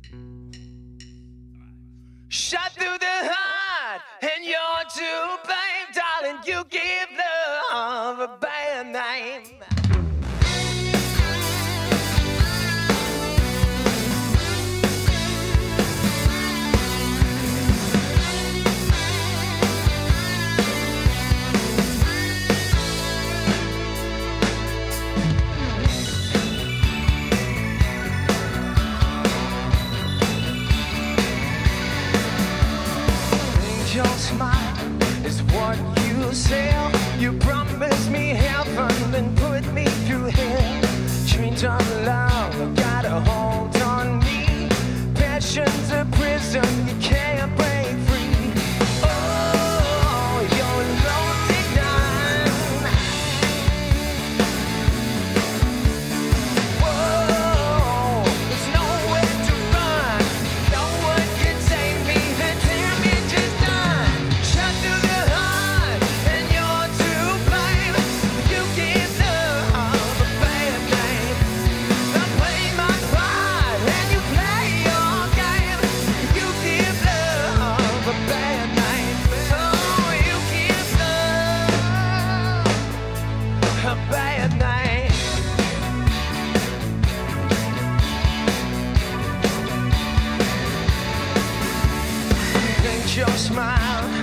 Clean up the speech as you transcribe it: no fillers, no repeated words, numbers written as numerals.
Shot through the heart, and you're to blame, darling. You give love a bad name. Your smile is what you sell. You promised me heaven and put me through hell. Dreams of love got a hold on me. Passion's a prison you can't break free. Oh, you're lonely now. Whoa, there's nowhere to run. No one can save me. The damage is done. Shot through the heart, and you're to blame. You give love a bad name. I play my part, and you play your game. You give love a bad name. Oh, you give love a bad name. Think your smile